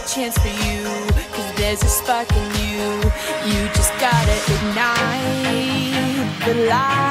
chance for you, 'cause there's a spark in you. You just gotta ignite the light.